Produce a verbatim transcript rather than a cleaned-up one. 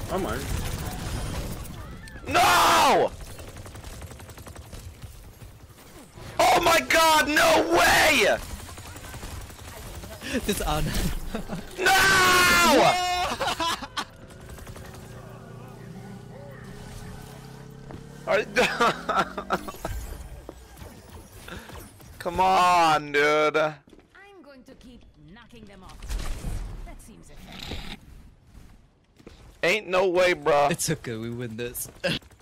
I might. No! Oh my god, no way! This on. No! Are- Come on, dude. I'm going to keep knocking them off. That seems effective. Ain't no way, bro. It's okay, we win this.